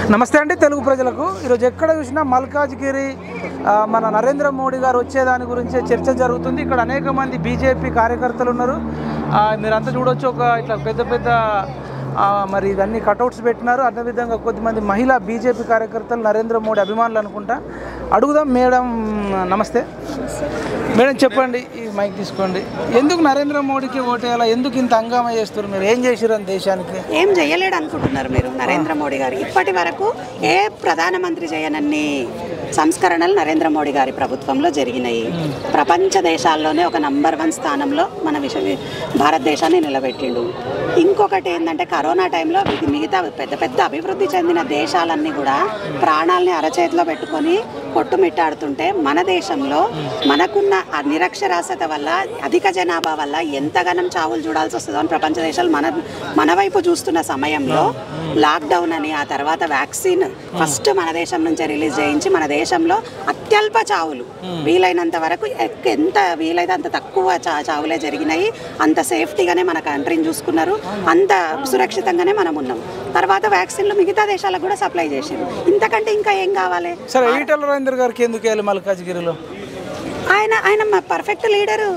నమస్తే అండి తెలుగు ప్రజలకు ఈరోజు ఎక్కడ చూసినా మల్కాజ్గిరి మన నరేంద్ర మోడీ గారు వచ్చేదాని గురించే చర్చ జరుగుతుంది. ఇక్కడ అనేక మంది బీజేపీ కార్యకర్తలు ఉన్నారు. మీరంతా చూడొచ్చు, ఒక ఇట్లా పెద్ద పెద్ద మరి ఇవన్నీ కటౌట్స్ పెట్టినారు. అదేవిధంగా కొద్దిమంది మహిళా బీజేపీ కార్యకర్తలు నరేంద్ర మోడీ అభిమానులు అనుకుంటా. అడుగుదాం. మేడం నమస్తే. మేడం చెప్పండి, ఈ మైక్ తీసుకోండి. ఎందుకు నరేంద్ర మోడీకి ఓటేయాలా? ఎందుకు ఇంత హంగామా చేస్తారు? మీరు ఏం చేసిరు దేశానికి? ఏం చేయలేడు అనుకుంటున్నారు మీరు? నరేంద్ర మోడీ గారు ఇప్పటి వరకు ఏ ప్రధానమంత్రి చేయనన్ని సంస్కరణలు నరేంద్ర మోడీ గారి ప్రభుత్వంలో జరిగినాయి. ప్రపంచ దేశాల్లోనే ఒక నంబర్ 1 స్థానంలో మన భారతదేశాన్ని నిలబెట్టిండు. ఇంకొకటి ఏంటంటే, కరోనా టైంలో మిగతా పెద్ద పెద్ద అభివృద్ధి చెందిన దేశాలన్నీ కూడా ప్రాణాలని అరచేతిలో పెట్టుకొని కొట్టుమిట్టాడుతుంటే, మన దేశంలో మనకున్న నిరక్షరాస్యత వల్ల, అధిక జనాభా వల్ల ఎంతగానం చావులు చూడాల్సి వస్తుందో అని ప్రపంచ దేశాలు మన వైపు చూస్తున్న సమయంలో లాక్డౌన్ అని, ఆ తర్వాత వ్యాక్సిన్ ఫస్ట్ మన దేశం నుంచే రిలీజ్ చేయించి మన దేశంలో అత్యల్ప చావులు, వీలైనంత వరకు ఎంత వీలైతే అంత తక్కువ చావులే జరిగినాయి. అంత సేఫ్టీగానే మన కంట్రీని చూసుకున్నారు, అంత సురక్షితంగానే మనం ఉన్నాం. తర్వాత వ్యాక్సిన్లు మిగతా దేశాలకు కూడా సప్లై చేసింది. ఇంతకంటే ఇంకా ఏం కావాలి? సరే, ఈటల రాజేందర్ గారికి ఎందుకు వెళ్ళి మల్కాజ్గిరిలో? ఆయన పర్ఫెక్ట్ లీడరు.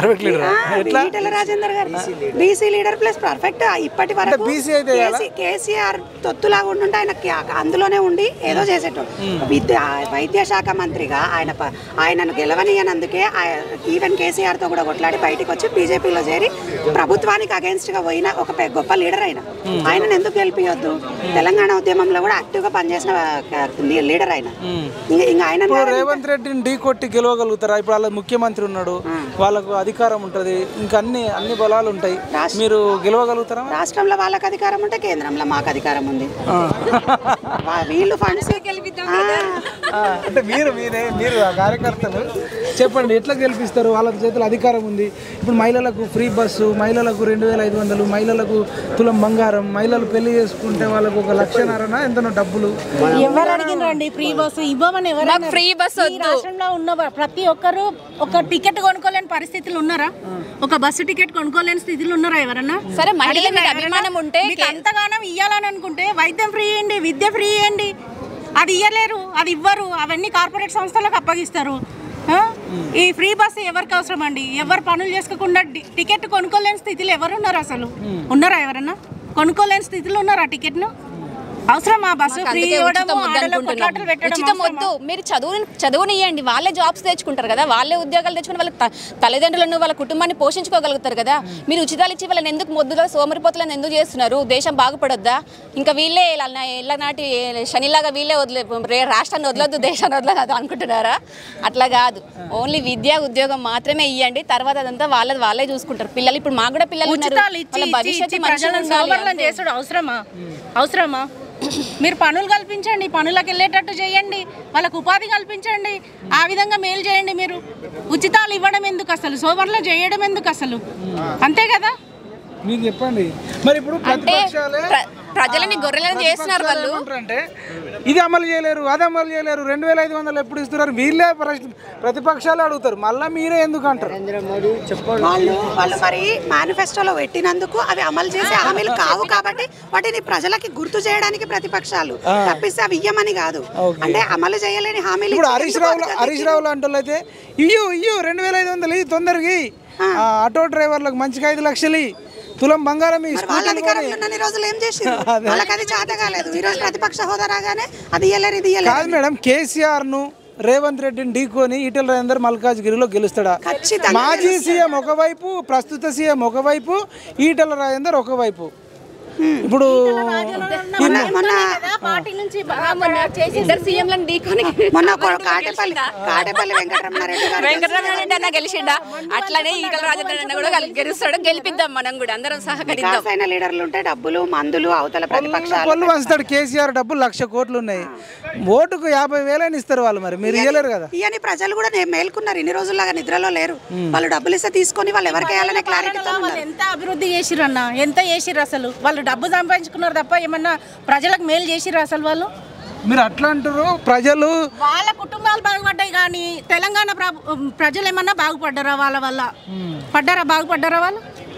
ఈటల రాజేందర్ గారు బీసీ లీడర్ ప్లస్ పర్ఫెక్ట్. ఇప్పటి వరకు కేసీఆర్ తొత్తులాగా ఉండుంటే ఆయన అందులోనే ఉండి ఏదో చేసేటోడు. వైద్య శాఖ మంత్రిగా ఆయనను గెలవనీయనందుకే ఈవెన్ కేసీఆర్ తో కూడా కొట్లాడి బయటకు వచ్చి బీజేపీలో చేరి ప్రభుత్వానికి అగేన్స్ట్ గా పోయిన ఒక గొప్ప లీడర్ ఆయనను ఎందుకు గెలిపియొద్దు? తెలంగాణ ఉద్యమంలో కూడా యాక్టివ్ గా పనిచేసిన లీడర్ ఆయన. ఇంకా ఆయన రేవంత్ రెడ్డిని ఢీ కొట్టి గెలవగలుగుతారా? ఇప్పుడు వాళ్ళ ముఖ్యమంత్రి ఉన్నాడు, వాళ్ళకు అధికారం ఉంటుంది, ఇంకా అన్ని బలాలు ఉంటాయి. మీరు గెలవగలుగుతారా? రాష్ట్రంలో వాళ్ళకి అధికారం ఉంటే కేంద్రంలో మాకు అధికారం ఉంది. వీళ్ళు ఫండ్స్ అంటే మీరు కార్యకర్తలు చెప్పండి, ఎట్లా గెలిపిస్తారు? వాళ్ళ చేతుల అధికారం ఉంది. ఇప్పుడు మహిళలకు ఫ్రీ బస్సు, మహిళలకు 2500, మహిళలకు తులం బంగారం, మహిళలు పెళ్లి చేసుకుంటే వాళ్ళకు 1,00,000 ఎంతనో డబ్బులు. ఎవరు అడిగినండి ఫ్రీ బస్సు ఇవ్వమని? ఎవరు ఫ్రీ బస్సు? రాష్ట్రంలో ఉన్న ప్రతి ఒక్కరు ఒక టికెట్ కొనుక్కోలేని పరిస్థితులు ఉన్నారా? ఒక బస్సు టికెట్ కొనుక్కోలేని స్థితిలో ఉన్నారా ఎవరన్నా? సరే, మహిళల మీద అభిమానం ఉంటే అంతగానం ఇవ్వాలని అనుకుంటే వైద్యం ఫ్రీ ఇవ్వండి, విద్య ఫ్రీ ఇవ్వండి. అది ఇవ్వలేరు, అది ఇవ్వరు. అవన్నీ కార్పొరేట్ సంస్థలకు అప్పగిస్తారు. ఈ ఫ్రీ బస్సు ఎవరికి అవసరం అండి? ఎవరు పనులు చేసుకోకుండా టికెట్ కొనుక్కోలేని స్థితిలో ఎవరున్నారు? అసలు ఉన్నారా? ఎవరన్నా కొనుక్కోలేని స్థితిలో ఉన్నారా టికెట్ను? అవసరమా బస్సు ఫ్రీ ఇవ్వడం? ఉచితం వద్దు. మీరు చదువునియండి, వాళ్ళే జాబ్స్ తెచ్చుకుంటారు కదా, వాళ్ళే ఉద్యోగాలు తెచ్చుకుని వాళ్ళ తల్లిదండ్రులను వాళ్ళ కుటుంబాన్ని పోషించుకోగలుగుతారు కదా. మీరు ఉచితాలు ఇచ్చి వాళ్ళని ఎందుకు మొద్దుగా సోమరిపోతులను ఎందుకు చేస్తున్నారు? దేశం బాగుపడొద్దా? ఇంకా వీళ్ళే ఇళ్ళనాటి శనిలాగా వీళ్ళే రాష్ట్రాన్ని వదలొద్దు, దేశాన్ని వదలదు అనుకుంటున్నారా? అట్లా కాదు. ఓన్లీ విద్య ఉద్యోగం మాత్రమే ఇవ్వండి, తర్వాత అదంతా వాళ్ళే చూసుకుంటారు. పిల్లలు ఇప్పుడు మాకు కూడా పిల్లలు ఉన్నారు, వాళ్ళ భవిష్యత్తు మంచిగా అవసరమా? మీరు పనులు కల్పించండి, పనులకు వెళ్ళేటట్టు చేయండి, వాళ్ళకు ఉపాధి కల్పించండి, ఆ విధంగా మేలు చేయండి. మీరు ఉచితాలు ఇవ్వడం ఎందుకు అసలు? సోమర్లో చేయడం ఎందుకు అసలు? అంతే కదా. మీకు చెప్పండి మరి. ఇప్పుడు ప్రజలని గొర్రెలను చేస్తున్నారు వాళ్ళు. అంటే ఇది అమలు చేయలేరు, అది అమలు చేయలేరు, 2500 ఎప్పుడు ఇస్తున్నారు? వీళ్ళే ప్రతిపక్షాలు అడుగుతారు, మళ్ళీ మీరే ఎందుకు అంటారు? వాళ్ళు మరి మేనిఫెస్టోలో పెట్టినందుకు అవి అమలు చేసే హామీలు కావు కాబట్టి వాటిని ప్రజలకి గుర్తు చేయడానికి ప్రతిపక్షాలు తప్పిస్తే అవి ఇయ్యమని కాదు. అంటే అమలు చేయలేని హామీలు. ఇప్పుడు హరీష్ రావు లాంటి వాళ్ళు అయితే ఇయ్యు 2500 తొందరగా ఆటో డ్రైవర్లకు మంచిగా 5 లక్షలు తులం బంగారం. రోజులు ఏం చేసారు? వాళ్ళకి అది చేత కాలేదు. ఈ రోజు ప్రతిపక్ష హోదా రాగానే అది ఇయ్యలేరు, ఇది ఇయ్యలేరు. కాదు మేడం, కేసీఆర్ ను రేవంత్ రెడ్డిని ఢీకొని ఈటల రాజేందర్ మల్కాజ్గిరిలో గెలుస్తాడా? మాజీ సీఎం ఒకవైపు, ప్రస్తుత సీఎం ఒకవైపు, ఈటల రాజేందర్ ఒకవైపు. ఇప్పుడు వెంకటరమణ గెలిచిండా, అట్లానే ఈటల రాజేందర్ అన్న కూడా గెలుస్తాడు. గెలిపిద్దాం మనం కూడా, అందరం సహకరిద్దాం. లీడర్లు ఉంటే డబ్బులు మందులు అవతల ప్రతిపక్షాలు పంచుతాడు. కేసీఆర్ డబ్బులు 1,00,000 కోట్లు ఉన్నాయి, ఓటుకు 50,000 ఇస్తారు వాళ్ళు. మరి మీరు ఇవ్వలేరు కదా. ఇవన్నీ ప్రజలు కూడా మేల్కున్నారు, ఇన్ని రోజుల్లాగా నిద్రలో లేరు. వాళ్ళు డబ్బులు ఇస్తే తీసుకొని వాళ్ళు ఎవరికి వేయాలనే క్లారిటీ. ఎంత అభివృద్ధి చేసిరన్నా, ఎంత చేసిర్రు? అసలు వాళ్ళు డబ్బు సంపాదించుకున్నారు తప్ప ఏమన్నా ప్రజలకు మేలు చేసిర్రు అసలు? వాళ్ళు మీరు అట్లా అంటారు. ప్రజలు వాళ్ళ కుటుంబాలు బాగుపడ్డాయి కానీ తెలంగాణ ప్రజలు ఏమన్నా బాగుపడ్డారా? వాళ్ళ వల్ల బాగుపడ్డారా వాళ్ళు?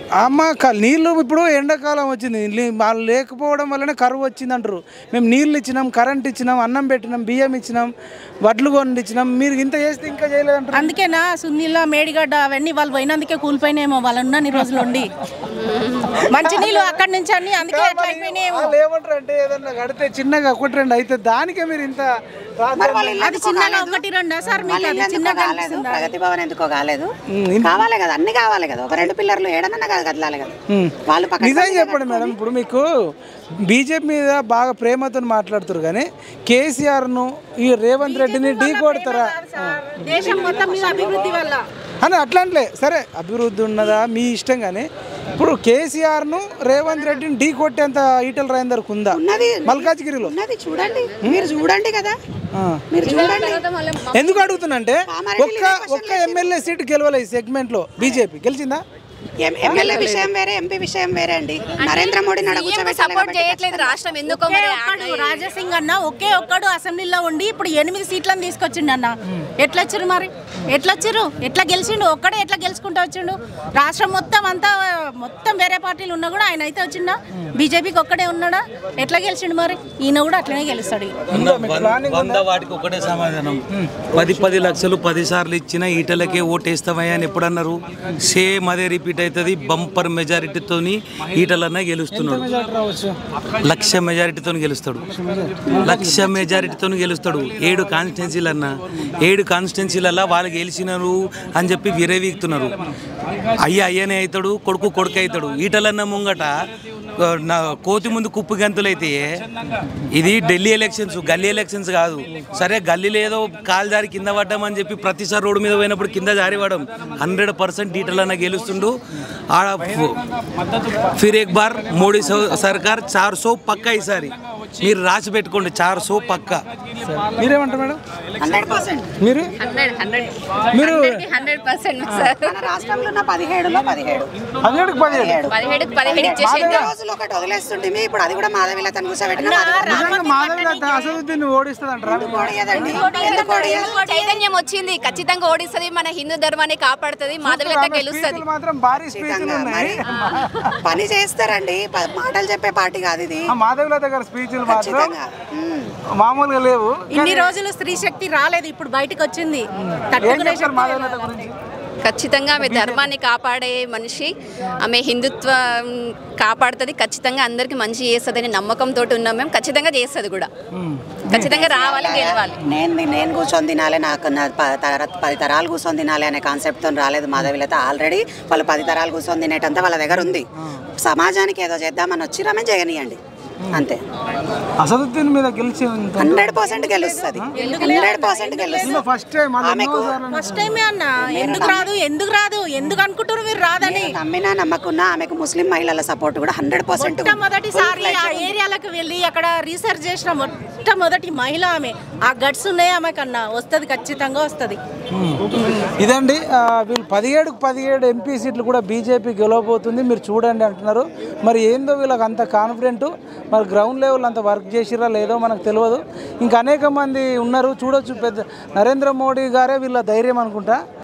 అమ్మ నీళ్ళు ఇప్పుడు ఎండాకాలం వచ్చింది, వాళ్ళు లేకపోవడం వల్లనే కరువు వచ్చింది అంటారు. మేము నీళ్ళు ఇచ్చినాం, కరెంట్ ఇచ్చినాం, అన్నం పెట్టినాం, బియ్యం ఇచ్చినాం, వడ్లు కొని ఇచ్చినాం, మీరు ఇంత చేస్తే ఇంకా చేయలేదంటారు. అందుకేనా సున్నీళ్ళ మేడిగడ్డ అవన్నీ వాళ్ళు పోయినందుకే కూలిపోయినాయేమో, వాళ్ళు ఉన్నన్ని రోజులు ఉండి మంచి నీళ్ళు అక్కడి నుంచి అన్ని అందుకే అట్లా అయిపోయినాయేమో. వాళ్ళు ఏమంటారు అంటే ఏదన్నా కడితే చిన్నగా 1-2 అయితే దానికే మీరు ఇంత అది చిన్నగా 1-2 సార్ మీకు అది చిన్నగా అనిపిస్తుందా? ప్రగతి భవన్ ఎందుకో కాలేదు, కావాలి కదా, అన్ని కావాలి కదా, ఒక 2 పిల్లర్లు ఏడన్నా కదలాలి కదా వాళ్ళు. నిజం చెప్పండి మేడం, ఇప్పుడు మీకు బీజేపీ మీద బాగా ప్రేమతో మాట్లాడుతారు కానీ కేసీఆర్ను ఈ రేవంత్ రెడ్డిని ఢీ కొడతారా దేశం మొత్తం మీద అభివృద్ధి వల్ల అని అట్లా అంటే సరే అభివృద్ధి ఉన్నదా మీ ఇష్టం, కానీ ఇప్పుడు కేసీఆర్ను రేవంత్ రెడ్డిని ఢీ కొట్టేంత ఈటల రాజేందర్కు ఉందా మల్కాజ్గిరిలో? చూడండి, మీరు చూడండి కదా, మీరు చూడండి. ఎందుకు అడుగుతున్నంటే ఒక్క ఎమ్మెల్యే సీట్ గెలవలే ఈ సెగ్మెంట్లో. బీజేపీ గెలిచిందా? ఎమ్మెల్యే విషయం వేరే, ఎంపీ విషయం వేరే అండి. నరేంద్ర మోడీ సపోర్ట్ చేయట్లేదు రాష్ట్రం ఎందుకో. రాజాసింగ్ అన్న ఒకే ఒక్కడు అసెంబ్లీలో ఉండి ఇప్పుడు 8 సీట్లను తీసుకొచ్చిండు అన్న. ఎట్లా వచ్చారు మరి, ఎట్లా వచ్చారు, ఎట్లా గెలిచిండు? ఒక్కడే ఎట్లా గెలుచుకుంటూ వచ్చిండు? రాష్ట్రం మొత్తం అంతా మొత్తం వేరే పార్టీలు ఉన్నా కూడా ఆయన అయితే వచ్చిండా? బీజేపీకి ఒక్కడే ఉన్నాడా? ఎట్లా గెలిచిండు మరి? ఈయన కూడా అట్లనే గెలుస్తాడు. 100 వాటికి ఒకటే సమాధానం. 10 లక్షలు 10 సార్లు ఇచ్చిన ఈటలకే ఓటేస్తామయ్యా అని ఎప్పుడన్నారు? సేమ్ అదే రిపీట్ అవుతుంది. బంపర్ మెజారిటీతో ఈటలన్నా గెలుస్తున్నాడు. 1,00,000 మెజారిటీతో గెలుస్తాడు. 1,00,000 మెజారిటీతో గెలుస్తాడు. 7 కాన్స్టిట్యున్సీలన్నా 7 కాన్స్టిట్యున్సీలల్లా వాళ్ళు గెలిచినారు అని చెప్పి విరవీగుతున్నారు. అయ్యనే అవుతాడు, కొడుకు అవుతాడు. ఈటలన్న ముంగట నా కోతి ముందు కుప్పు గంతులైతే ఇది ఢిల్లీ ఎలక్షన్స్, గల్లీ ఎలక్షన్స్ కాదు. సరే గల్లీలో ఏదో కాలు జారి కింద పడ్డామని చెప్పి ప్రతిసారి రోడ్డు మీద పోయినప్పుడు కింద జారి పడడం. 100% ఈటలన్న గెలుస్తుండు. ఫిర్ ఏక్ బార్ మోడీ సర్కార్ 400 పక్కా. ఈసారి మీరు రాసి పెట్టుకోండి, 400 పక్కా. మీరేమంటారు మేడం? 100%. మీరు 100% రాష్ట్రంలో 17లో 17 రోజులు ఒకటి వదిలేస్తుంటే ఇప్పుడు అది కూడా మాధవిలతను కూర్చోబెట్టిన అసదుద్దీన్ ఓడిస్తుంది అంటారా? చైతన్యం వచ్చింది, ఖచ్చితంగా ఓడిస్తుంది. మన హిందూ ధర్మాన్ని కాపాడుతుంది, మాధవిలత గెలుస్తుంది. మాత్రం భారీ స్పీచ్లు ఉన్నాయి. పని చేస్తారండి, మాటలు చెప్పే పార్టీ కాదు ఇది. మాధవిలత గారి స్పీచ్లు మాత్రం మామూలుగా లేవు. ఇన్ని రోజులు స్త్రీ శక్తి రాలేదు, ఇప్పుడు బయటకు వచ్చింది. మాధవిలత గురించి ఖచ్చితంగా ఆమె ధర్మాన్ని కాపాడే మనిషి, ఆమె హిందుత్వం కాపాడుతుంది, ఖచ్చితంగా అందరికి మంచి చేస్తుంది నమ్మకంతో ఉన్నాం మేము. ఖచ్చితంగా చేస్తుంది కూడా, ఖచ్చితంగా రావాలి, గెలవాలి. నేను కూర్చొని తినాలి, నాకు 10 తరాలు కూర్చొని తినాలి అనే కాన్సెప్ట్తో రాలేదు మాధవిలత. ఆల్రెడీ వాళ్ళు 10 తరాలు కూర్చొని తినేటంతా వాళ్ళ దగ్గర ఉంది. సమాజానికి ఏదో చేద్దామని వచ్చిరామే జగనియండి అంతే. అసదుద్దీన్ మీద గెలిచి 100% గెలుస్తుంది. 100% గెలుస్తుంది. ఫస్ట్ టైం అన్న. ఎందుకు రాదు ఎందుకు అనుకుంటారు మీరు రాదని? నమ్మినా నమ్మకున్నా ఆమెకు ముస్లిం మహిళల సపోర్ట్ కూడా 100%. మొట్టమొదటిసారి ఆ ఏరియాలకు వెళ్ళి అక్కడ రీసెర్చ్ చేసిన మొట్టమొదటి మహిళ ఆమె. ఆ గట్స్ ఉన్నాయి ఆమె కన్నా, వస్తుంది, ఖచ్చితంగా వస్తుంది. ఇదండి వీళ్ళు 17 ఎంపీ సీట్లు కూడా బీజేపీ గెలవబోతుంది, మీరు చూడండి అంటున్నారు. మరి ఏందో వీళ్ళకి అంత కాన్ఫిడెంట్, మరి గ్రౌండ్ లెవెల్ అంత వర్క్ చేసిరా లేదో మనకు తెలియదు. ఇంకా అనేక మంది ఉన్నారు చూడొచ్చు. పెద్ద నరేంద్ర మోడీ గారే వీళ్ళ ధైర్యం అనుకుంటా.